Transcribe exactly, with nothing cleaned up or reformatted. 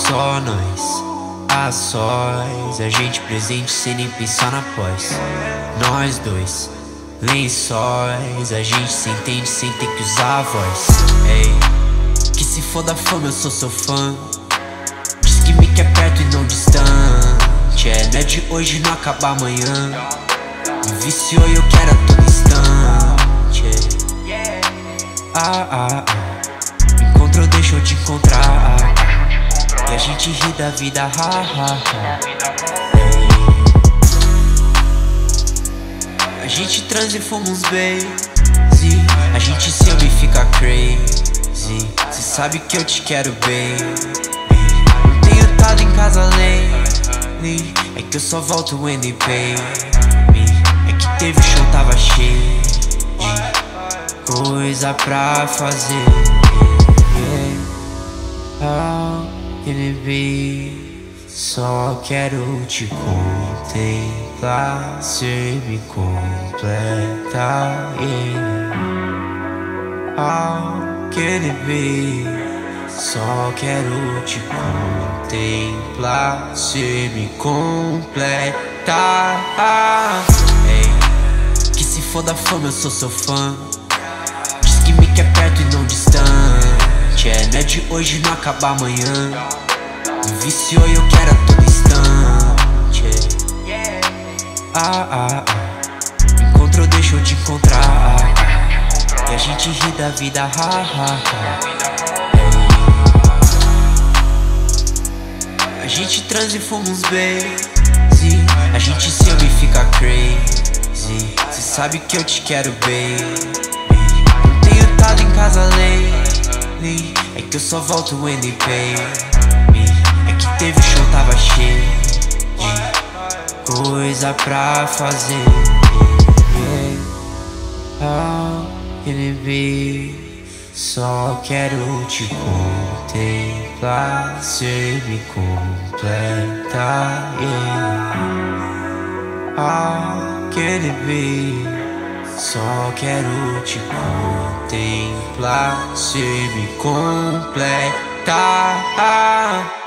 Só nós, a sós, a gente presente sem nem pensar na pós. Nós dois, lençóis, a gente se entende sem ter que usar a voz. Ei, que se for da fama eu sou seu fã. Diz que me quer perto e não distante. É, não é de hoje, não acaba amanhã. Me viciou e eu quero a todo instante. Ah, ah, ah. Me encontrou, deixa eu te encontrar. Ah, ah. E a gente ri da vida, ha, ha, ha. Ei. A gente transa e fuma uns baby. A gente se ama e fica crazy. Cê sabe que eu te quero bem. Não tenho estado em casa lately. É que eu só volto when they pay me. É que teve show, tava cheio de coisa pra fazer. Yeah. How can it be? Só quero te contemplar, cê me completa. Yeah. How can it be? Só quero te contemplar, cê me completa. Ei, que se for da fama eu sou seu fã. Diz que me quer perto e não distante. É, não é de hoje, não acaba amanhã. Me viciou e eu quero a todo instante. Ah, ah, ah. Me encontrou, deixa eu te encontrar. Ah, ah. E a gente ri da vida, ha, ha, ha. A gente transa e fuma uns baby. A gente se ama e fica crazy. Cê sabe que eu te quero bem. Não tenho estado em casa lately. É que eu só volto when they pay me. É que teve show, tava cheio de coisa pra fazer. Yeah. How can it be? Só quero te contemplar, cê me completa. Yeah. How can it be? Só quero te contemplar, cê me completa.